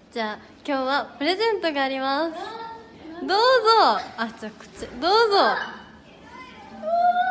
じゃあ今日はプレゼントがあります。どうぞ。あ、じゃあこっちどうぞ。